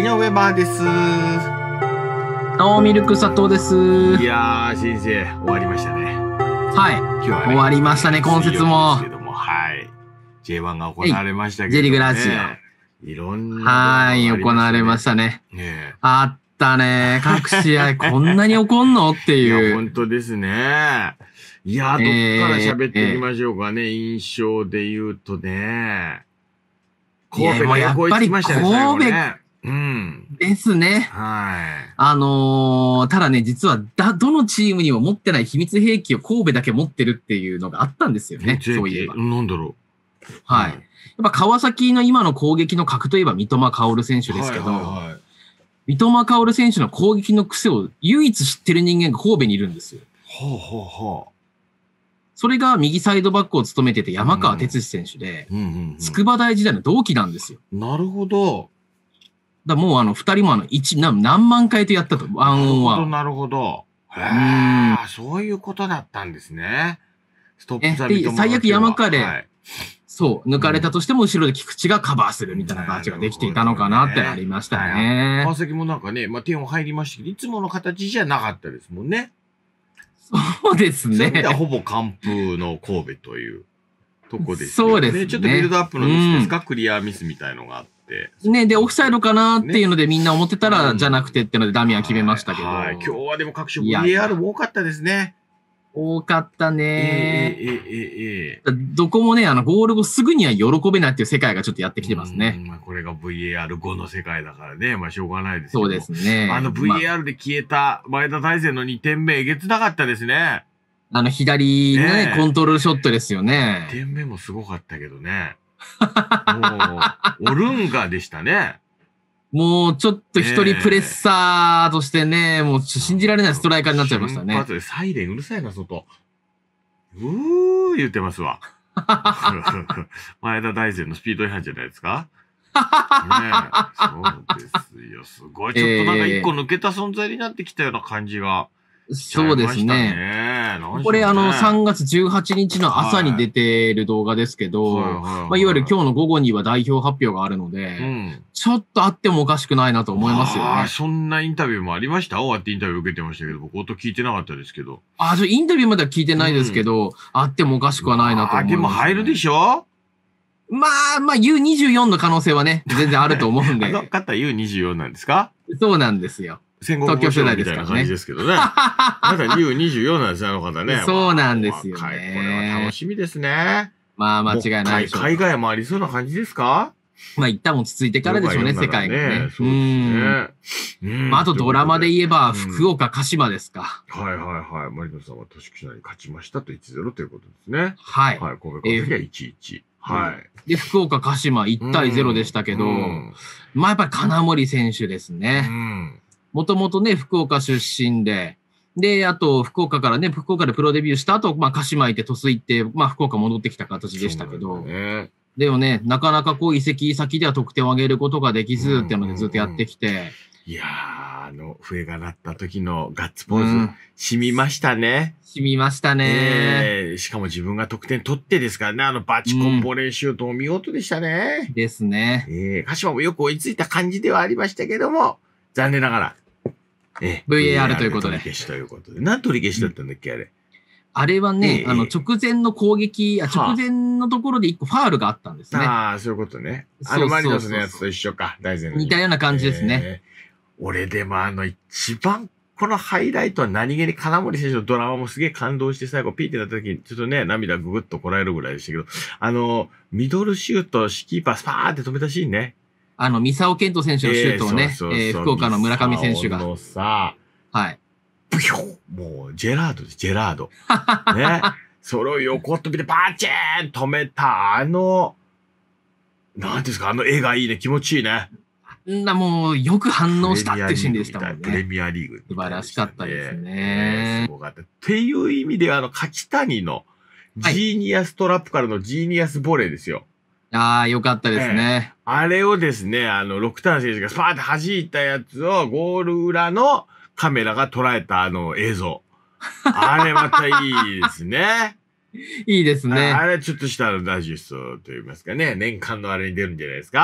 上バーです。 ミルク佐藤です。 いやー、先生、終わりましたね。 はい。 今日はね、 終わりましたね、今節も。 はい。J1 が行われましたけど、ね。 J リーグラジオ。いろんな、はい、行われましたね。あったね。各試合、こんなに起こんのっていう。 いや、本当ですね。いや、どっから喋っていきましょうかね。印象で言うとね。神戸が横行きましたね、神戸。うん。 ですね。 はい。 ただね、実は、どのチームにも持ってない秘密兵器を神戸だけ持ってるっていうのがあったんですよね。そういえば。 なんだろう。はい。やっぱ川崎の今の攻撃の核といえば三笘薫選手ですけど、三笘薫選手の攻撃の癖を唯一知ってる人間が神戸にいるんですよ。それが右サイドバックを務めてて山川哲司選手で、筑波大時代の同期なんですよ。 なるほど。 もう二人も何万回とやったと、ワンオンワン。 なるほど。へぇ、そういうことだったんですね。ストップザビトマ最悪山川で、そう、抜かれたとしても後ろで菊池がカバーするみたいな感じができていたのかなってありましたね。 川崎もなんかね、点を入りましたけど、いつもの形じゃなかったですもんね。 そうですね。 ほぼ完封の神戸というとこですよね。そうですね。 ちょっとビルドアップのミスですか、クリアミスみたいのがあって。 ね、で、オフサイドかなっていうのでみんな思ってたら、じゃなくてっていうのでダミアン決めましたけど。 今日はでも各種 VAR も多かったですね。 多かったね。どこもね、ゴール後すぐには喜べないっていう世界がちょっとやってきてますね。 これが VAR 後の世界だからね。しょうがないですけど。 そうですね。 VAR で消えた前田大然の2点目、えげつなかったですね。 左のね、コントロールショットですよね。 2点目もすごかったけどね。もう、オルンガでしたね。 もうちょっと一人プレッサーとしてね、もう信じられないストライカーになっちゃいましたね。 でサイレンうるさいな、外。言ってますわ。前田大然のスピード違反じゃないですか。そうですよ。すごい。ちょっとなんか一個抜けた存在になってきたような感じが。 そうですね。これ3月18日の朝に出てる動画ですけど、いわゆる今日の午後には代表発表があるので、ちょっとあってもおかしくないなと思いますよね。 そんなインタビューもありました？終わってインタビュー受けてましたけど、僕音聞いてなかったですけど。 インタビューまでは聞いてないですけど、あってもおかしくはないなと思います。 でも入るでしょ U24 の可能性はね、全然あると思うんで。 方 U24 なんですか？ そうなんですよ。 東京世代みたいな感じですけどね。まだ U24 なんですよ、あの方ね。 そうなんですよね。 これは楽しみですね。 間違いないでしょう。 海外もありそうな感じですか？ 一旦落ち着いてからでしょうね、世界がね。 そうですね。 あとドラマで言えば、福岡鹿島ですか。 マリノさんは都市記者に勝ちましたと 1-0 ということですね。 はい。 神戸川崎は 1-1。 で、福岡鹿島1対0でしたけど、やっぱり金森選手ですね。もともとね、福岡出身で、あと、福岡からね、福岡でプロデビューした後、鹿島行って、鳥栖行って、福岡戻ってきた形でしたけど、でもね、なかなか移籍先では得点を上げることができず、っていうのでずっとやってきて。 いやー、笛が鳴った時のガッツポーズ、染みましたね。 染みましたね。 しかも自分が得点取ってですからね、バチコンボレーシュートも見事でしたね。 ですね。 鹿島もよく追いついた感じではありましたけども、残念ながら、 VAR ということで。 取り消しということで。何取り消しだったんだっけ、あれ。 あれはね、直前の攻撃、直前のところで一個ファールがあったんですね。 そういうことね。マリノスのやつと一緒か、大然の。 似たような感じですね。 俺でも一番このハイライトは何気に金森選手のドラマもすげえ感動して最後ピーってなった時にちょっとね、涙ぐぐっとこらえるぐらいでしたけど、ミドルシュート、キーパースパーって止めたシーンね。 三沢健人選手のシュートをね、福岡の村上選手が。はい。 ブヒョもう、ジェラードです、ジェラード。ね。それを横っ飛びでバチーン止めた、なんですか、絵がいいね、気持ちいいね。 もう、よく反応したってシーンでしたもんね。 プレミアリーグ。 素晴らしかったですね。 すごかった。っていう意味では、柿谷のジーニアストラップからのジーニアスボレーですよ。 よかったですね。 あれをですね、6ターン選手がスパーって弾いたやつをゴール裏のカメラが捉えた映像。あれまたいいですね。 いいですね。 あれちょっとしたダイジェストと言いますかね、年間のあれに出るんじゃないですか？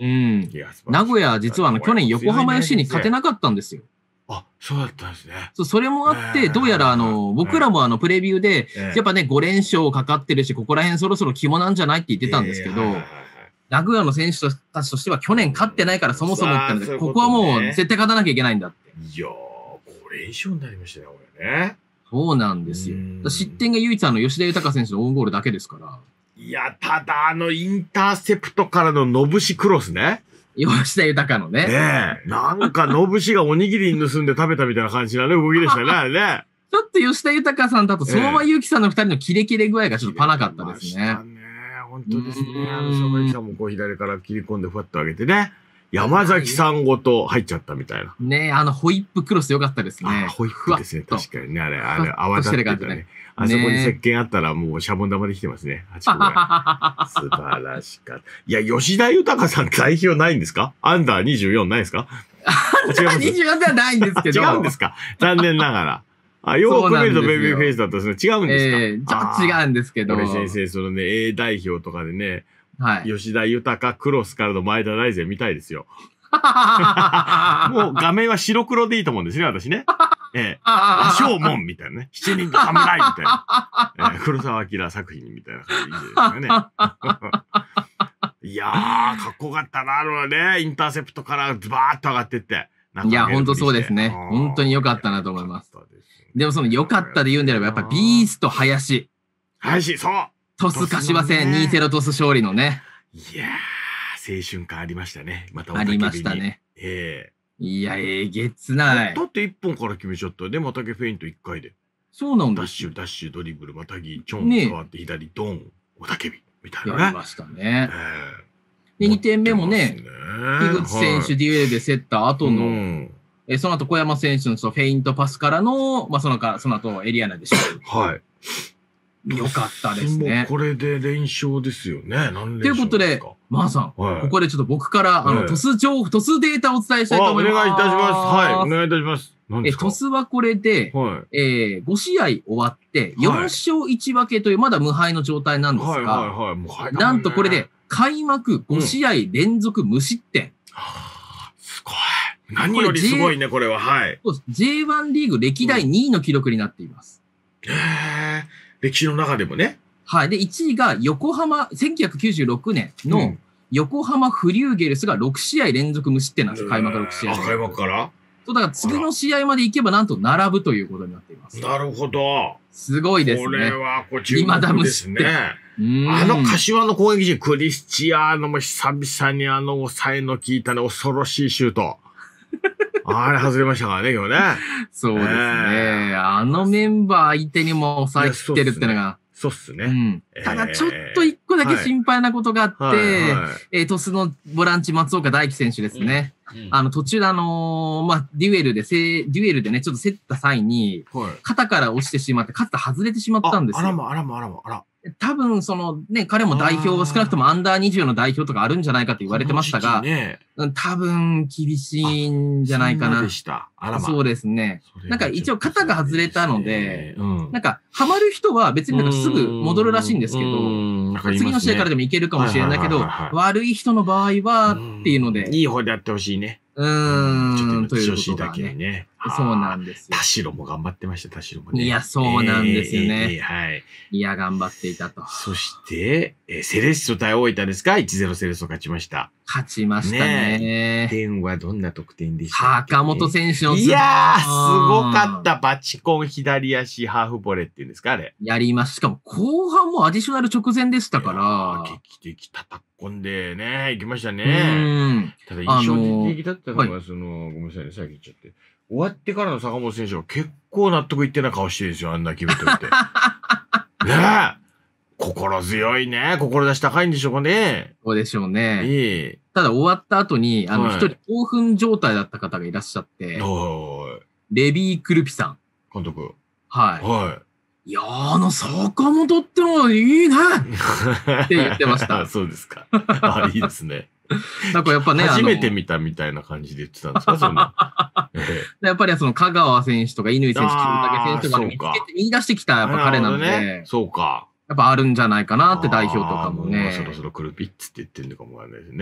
うん。名古屋、実は去年横浜 FC に勝てなかったんですよ。 あ、そうだったんですね。 それもあって、どうやら僕らもプレビューで、やっぱね、5連勝かかってるし、ここら辺そろそろ肝なんじゃないって言ってたんですけど、名古屋の選手たちとしては去年勝ってないからそもそもってので、ここはもう絶対勝たなきゃいけないんだって。 いやー、5連勝になりましたね、これね。 そうなんですよ。失点が唯一吉田豊選手のオウンゴールだけですから。 いや、ただインターセプトからののぶしクロスね。 吉田豊のね。 ねえ。なんか、のぶしがおにぎりに盗んで食べたみたいな感じなね、動きでしたね、あれね。 ちょっと吉田豊さんだと、相馬勇紀さんの二人のキレキレ具合がちょっとパなかったですね。 本当ですね。相馬勇紀さんもこう左から切り込んでふわっと上げてね。山崎さんごと入っちゃったみたいな。 ねえ、ホイップクロス良かったですね。 ホイップですね。確かにね。あれ、泡立ってたね。あそこに石鹸あったらもうシャボン玉できてますね。素晴らしかった。いや、吉田豊さん代表ないんですか？アンダー24ないですか？ アンダー24ではないんですけど。 違うんですか？残念ながら。よく見るとベイビーフェイスだったんですね。違うんですか？ちょっと違うんですけど。 これ先生、そのね、A 代表とかでね、 はい。 吉田豊クロスからの前田大然見たいですよ。もう画面は白黒でいいと思うんですね、私ね。羅生門みたいなね。七人の侍みたいな。黒澤明作品みたいな感じでいいですよね。いやー、かっこよかったな、インターセプトからズバーッと上がってって。 いや、本当そうですね。本当に良かったなと思います。でもその良かったで言うんであれば、やっぱビースト林。 林、そう鳥栖柏戦 2-0 鳥栖勝利のね。 いやー、青春感ありましたね。またありましたね。いや、えげつない。 だって1本から決めちゃったよね。またげフェイント1回で。 そうなんだ。 ダッシュ、ドリブル、またぎ、チョン、触って左、ドン、おたけび。みたいなね。 やりましたね。で、2点目もね、樋口選手デュエルで競った後の、その後小山選手のフェイントパスからの、その後エリア内でした。 はい。 よかったですね。 これで連勝ですよね。 ということで、マーさん、ここでちょっと僕から、トスデータをお伝えしたいと思います。 お願いいたします。はい、お願いいたします。 トスはこれで、5試合終わって、4勝1分けというまだ無敗の状態なんですが、なんとこれで開幕5試合連続無失点。 すごい。何よりすごいね、これは。はい。 J1 リーグ歴代2位の記録になっています。 歴史の中でもね。 はい。で、1位が1996年の横浜フリューゲルスが6試合連続無失点なんですよ。開幕6試合。 開幕から？ そう、だから次の試合まで行けばなんと並ぶということになっています。 なるほど。 すごいですね。 これは注目ですね。柏の攻撃陣、クリスチアーノも久々に抑えの効いたね、恐ろしいシュート。あれ外れましたからね、今日ね。 そうですね。メンバー相手にも抑えきってるってのが。 そうっすね。 ただちょっと一個だけ心配なことがあって、鳥栖のボランチ松岡大輝選手ですね。途中でデュエルでね、ちょっと競った際に、肩から落ちてしまって、肩外れてしまったんですよ。 あら。 多分、彼も代表、少なくともアンダー20の代表とかあるんじゃないかと言われてましたが、多分、厳しいんじゃないかな。そうですね。なんか一応肩が外れたので、なんか、ハマる人は別にすぐ戻るらしいんですけど、次の試合からでもいけるかもしれないけど、悪い人の場合はっていうので。 いい方でやってほしいね。 ちょっと調子だけにね。 そうなんですよ。 田代も頑張ってました、田代もね。 いや、そうなんですよね。 はい。 いや、頑張っていたと。 そして、セレッソ対大分ですか？ 1-0 セレッソ勝ちました。 勝ちましたね。 点はどんな得点でしたっけ？ 坂本選手のいやー、すごかった。バチコン左足ハーフボレーっていうんですか、あれ。 やりました。しかも後半もアディショナル直前でしたから。 劇的叩っ込んでね、行きましたね。ただ印象的だったのが、ごめんなさいね、さっき言っちゃって。終わってからの坂本選手は結構納得いってない顔してるんですよ、あんな決めといて。ねえ。心強いね。志高いんでしょうかね。 そうでしょうね。ただ終わった後に、一人興奮状態だった方がいらっしゃって、レビー・クルピさん。 監督。 はい。いや坂本ってのはいいねって言ってました。 そうですか。いいですね。 なんかやっぱね、 初めて見たみたいな感じで言ってたんですか、そんな。 やっぱり香川選手とか乾選手、清武選手とか見つけて言い出してきたやっぱ彼なんで。 そうか。 やっぱあるんじゃないかなって代表とかもね。 そろそろ来るピッツって言ってるのかもわかんないですね。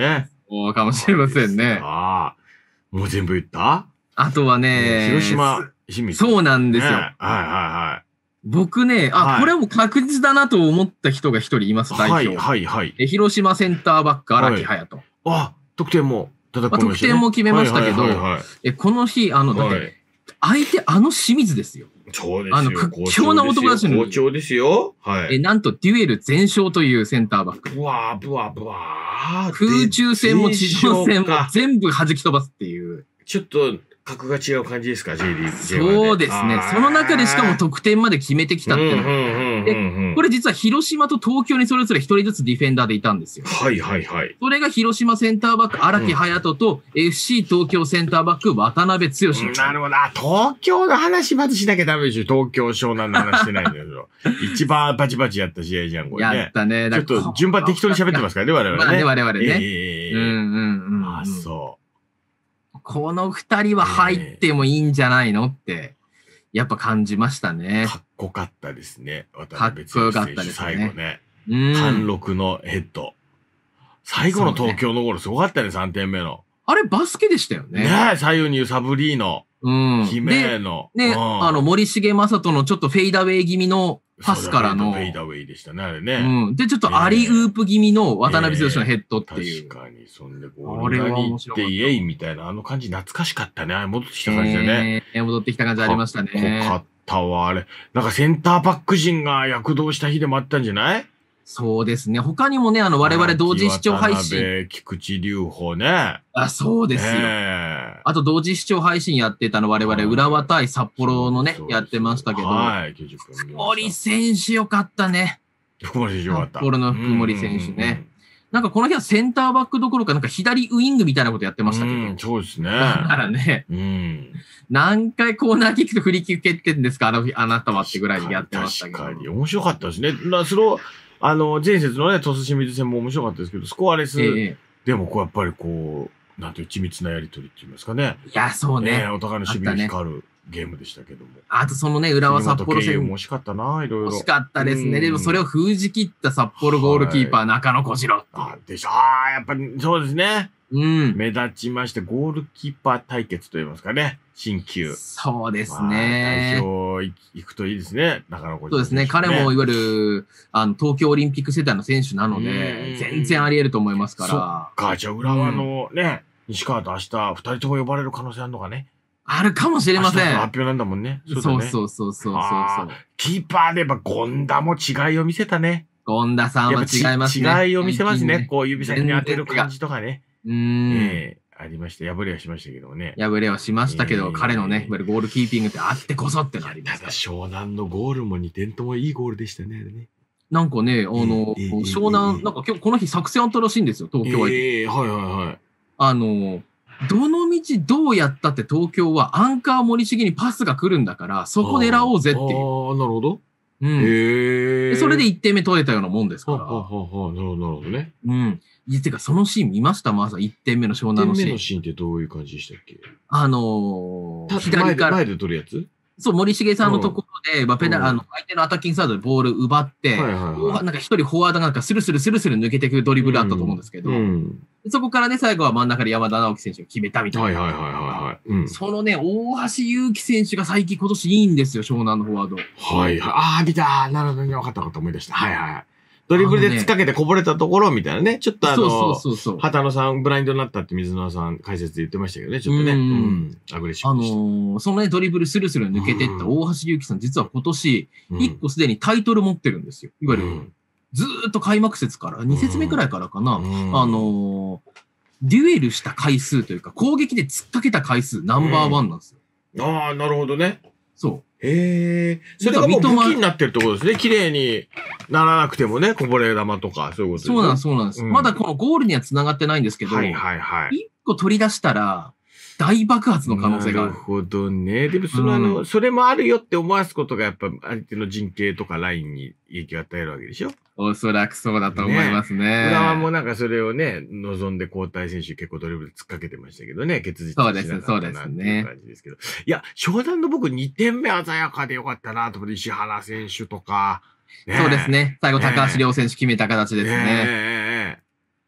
そうかもしれませんね。 もう全部言った？ あとはね、 広島、清水。 そうなんですよ。 はいはい。 僕ね、これはもう確実だなと思った人が一人います、代表。 はい。 広島センターバック、荒木隼人。 得点も叩き込みましたね。 得点も決めましたけど、この日、だって、相手、清水ですよ。 そうですよ。 屈強な男だし、 好調ですよ。はい。 なんとデュエル全勝というセンターバック。 ブワー。 空中戦も地上戦も全部弾き飛ばすっていう。 ちょっと、格が違う感じですか、J リーグ。 そうですね。その中でしかも得点まで決めてきたっていうの。これ実は広島と東京にそれぞれ一人ずつディフェンダーでいたんですよ。 はい。 それが広島センターバック、荒木隼人と FC 東京センターバック、渡辺剛。 なるほど。東京の話まずしなきゃダメでしょ。東京湘南の話してないんだけど。一番バチバチやった試合じゃん、これね。 やったね。 ちょっと順番適当に喋ってますからね、我々ね。 我々ね。 そう。 この二人は入ってもいいんじゃないのって、やっぱ感じましたね。 かっこかったですね。 かっこよかったですね。 最後ね。貫禄のヘッド。最後の東京のゴールすごかったね、3点目の。 あれバスケでしたよね。 ねえ、左右に揺さぶりの。姫の。 ね、森重正人のちょっとフェイダウェイ気味のパスからの。 フェイダウェイでしたね、あれね。 で、ちょっとアリウープ気味の渡辺剛のヘッドっていう。 確かに、そんでゴール裏に行ってイエイみたいな、あの感じ懐かしかったね。戻ってきた感じだね。 戻ってきた感じありましたね。 かっこかったわ、あれ。なんかセンターバック陣が躍動した日でもあったんじゃない？ そうですね。他にもね、我々同時視聴配信。 渡辺、菊池隆穂ね。 そうですよ。あと同時視聴配信やってたの我々、浦和対札幌のね、やってましたけど。福森選手よかったね。 福森選手よかった。 札幌の福森選手ね。なんかこの日はセンターバックどころか、なんか左ウイングみたいなことやってましたけど。 そうですね。 だからね。何回コーナーキックとフリーキック蹴ってんですか、あなたはってぐらいにやってましたけど。 確かに。面白かったですね。前節のね、鳥栖清水戦も面白かったですけど、スコアレス。でも、やっぱりなんていう緻密なやりとりって言いますかね。 いや、そうね。 お互いの守備が光るゲームでしたけども。 あとそのね、浦和札幌戦。 も惜しかったな、いろいろ。 惜しかったですね。でもそれを封じ切った札幌ゴールキーパー、中野小次郎。 やっぱりそうですね。目立ちまして、ゴールキーパー対決と言いますかね。新旧。 そうですね。 代表行くといいですね。中野小次郎。 そうですね。彼もいわゆる、東京オリンピック世代の選手なので、全然あり得ると思いますから。 そっか、じゃあ浦和のね、西川と明日、二人とも呼ばれる可能性あるのかね。 あるかもしれません。 発表なんだもんね。 そう。 キーパーで言えば、権田も違いを見せたね。 権田さんは違いますね。 違いを見せますね。指先に当てる感じとかね。ありました。敗れはしましたけどもね。 敗れはしましたけど、彼のね、いわゆるゴールキーピングってあってこそってのあります。 ただ、湘南のゴールも2点ともいいゴールでしたね、あれね。 なんかね、湘南、なんか今日この日作戦あったらしいんですよ、東京は。どの道どうやったって東京はアンカー森重にパスが来るんだから、そこ狙おうぜっていう。 なるほど。 それで1点目取れたようなもんですから。なるほどね。 てか、そのシーン見ましたまず1点目の湘南のシーン。1点目のシーンってどういう感じでしたっけ？ 左から。 前で取るやつ？ そう、森重さんのところで、相手のアタッキングサイドでボール奪って、なんか一人フォワードがなんかスルスル抜けていくドリブルあったと思うんですけど、そこからね、最後は真ん中で山田直樹選手が決めたみたいな。そのね、大橋祐希選手が最近今年いいんですよ、湘南のフォワード。 見た。なるほどね、分かった思い出した。ドリブルで突っかけてこぼれたところみたいなね。ちょっと畑野さんブラインドになったって水野さん解説で言ってましたけどね。ちょっとね。アグレッシブでした。 そのね、ドリブルスルスル抜けてった大橋祐希さん、実は今年、1個すでにタイトル持ってるんですよ。いわゆる、ずーっと開幕節から、2節目くらいからかな。デュエルした回数というか、攻撃で突っかけた回数ナンバーワンなんですよ。 なるほどね。 そう。 それがもう武器になってるってことですね。綺麗にならなくてもね、こぼれ玉とか、そういうことですね。 そうなんです。まだこのゴールには繋がってないんですけど、1個取り出したら、大爆発の可能性がある。 なるほどね。でもそれもあるよって思わすことがやっぱ相手の陣形とかラインに影響を与えるわけでしょ？ おそらくそうだと思いますね。 浦和もなんかそれをね、望んで交代選手結構ドリブル突っかけてましたけどね、結実そうですね。そうですね。 感じですけど。いや、湘南の僕2点目鮮やかでよかったなと思って、石原選手とか。 そうですね。最後高橋亮選手決めた形ですね。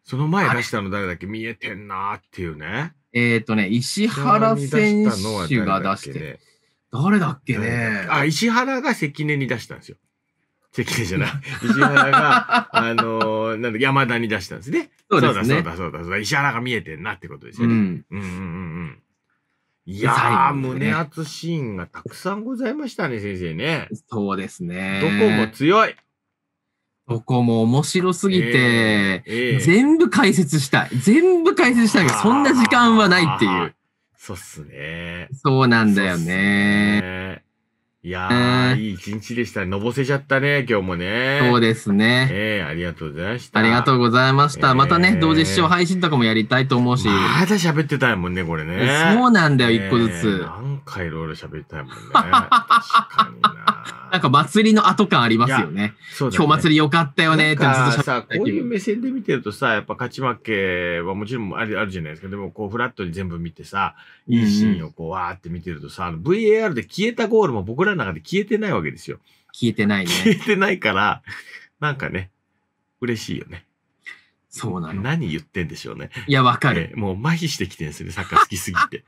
その前出したの誰だっけ？見えてんなーっていうね。 石原選手が出して。誰だっけね。 石原が関根に出したんですよ。関根じゃない。石原が、なんだ、山田に出したんですね。 そうですね。 そうだ。石原が見えてんなってことですよね。いやー、胸熱シーンがたくさんございましたね、先生ね。 そうですね。 どこも強い。 どこも面白すぎて、全部解説したい。全部解説したいけど、そんな時間はないっていう。 そうっすね。 そうなんだよね。 いやー、いい一日でした。のぼせちゃったね、今日もね。 そうですね。 ありがとうございました。 ありがとうございました。またね、同時視聴配信とかもやりたいと思うし。 まだ喋ってたいもんね、これね。 そうなんだよ、一個ずつ。 なんかいろいろ喋りたいもんね。確かにな。 なんか祭りの後感ありますよね。今日祭り良かったよねってずっと喋ってたけど。 こういう目線で見てるとさ、やっぱ勝ち負けはもちろんあるじゃないですか。でもこうフラットに全部見てさ、いいシーンをこうわーって見てるとさ、VAR で消えたゴールも僕らの中で消えてないわけですよ。 消えてないね。 消えてないから、なんかね、嬉しいよね。 そうなの。 何言ってんでしょうね。 いや、わかる。 もう麻痺してきてるんですよね、サッカー好きすぎて。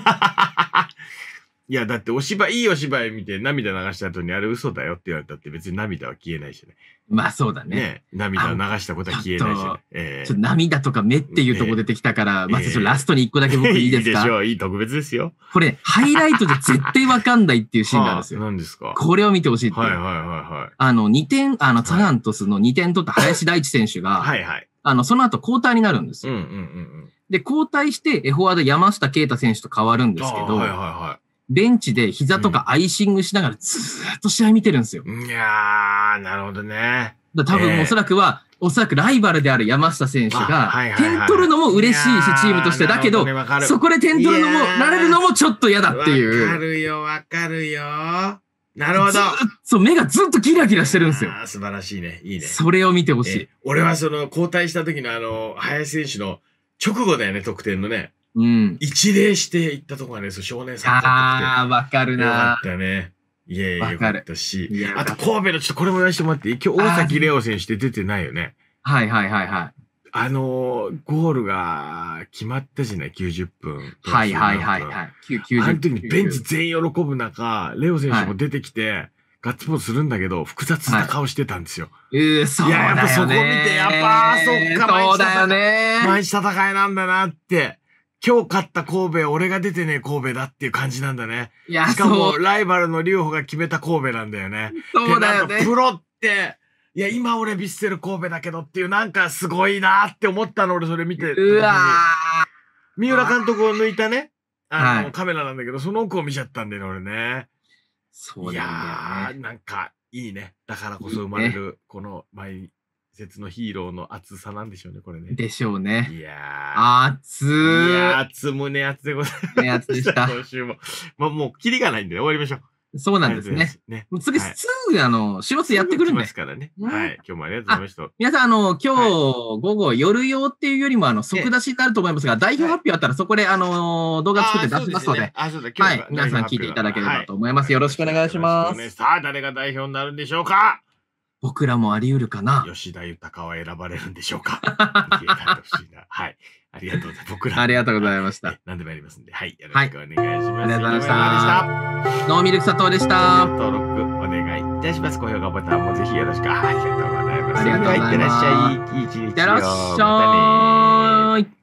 いや、だっていいお芝居見て涙流した後にあれ嘘だよって言われたって別に涙は消えないしね。 まあそうだね。 涙を流したことは消えないしね。ちょっと涙とか目っていうとこ出てきたから、まずラストに一個だけ僕いいですか？ いいでしょう。いい特別ですよ。 これ、ハイライトじゃ絶対わかんないっていうシーンなんですよ。 何ですか？ これを見てほしいっていう。2点、サガン鳥栖の2点取った林大地選手が、その後交代になるんですよ。で、交代して、フォワード山下啓太選手と変わるんですけど、ベンチで膝とかアイシングしながらずーっと試合見てるんですよ。 いやー、なるほどね。 多分おそらくライバルである山下選手が、点取るのも嬉しいし、チームとして。だけど、そこで点取るのも、なれるのもちょっと嫌だっていう。 わかるよ。なるほど。 そう、目がずっとキラキラしてるんですよ。 素晴らしいね。いいね。 それを見てほしい。 俺は交代した時の林選手の直後だよね、得点のね。一礼していったとこがね、少年さんだったわかるな。 よかったね。いやよかったし。あと、神戸のこれも言わせてもらって、今日大崎レオ選手って出てないよね。 はい。 ゴールが決まったじゃない、90分。 はい。あの時にベンチ全員喜ぶ中、レオ選手も出てきて、ガッツポーズするんだけど、複雑な顔してたんですよ。 そうだよね。 やっぱそこ見て、やっぱ、そっか、 そうだよね。 毎日戦いなんだなって。今日勝った神戸、俺が出てねえ神戸だっていう感じなんだね。しかも、ライバルの劉邦が決めた神戸なんだよね。 そうだよね。 プロって、いや、今俺ビッセル神戸だけどっていう、なんかすごいなって思ったの、俺それ見て。三浦監督を抜いたね、カメラなんだけど、その奥を見ちゃったんだよね、俺ね。 そうなんだよね。 いやー、なんか、いいね。だからこそ生まれる、この毎節のヒーローの熱さなんでしょうね、これね。 でしょうね。 いやー。 熱ー。 いやー、胸熱でございます。 胸熱でした。 今週も。もう、キリがないんで終わりましょう。 そうなんですね。次、すぐ、始末やってくるんで。 ますからね。はい。今日もありがとうございました。 皆さん、今日、午後、夜用っていうよりも、即出しになると思いますが、代表発表あったら、そこで、動画作って出しますので、はい。皆さん聞いていただければと思います。よろしくお願いします。 さあ、誰が代表になるんでしょうか？ 僕らもあり得るかな。 吉田豊は選ばれるんでしょうか？はい。ありがとうございます。僕ら。 ありがとうございました。 何でもやりますんで。はい。よろしくお願いします。ありがとうございました。 ノーミルク佐藤でした。 登録お願いいたします。高評価ボタンもぜひよろしく。ありがとうございます。 ありがとうございます。 いってらっしゃい。いい一日を。 いってらっしゃい。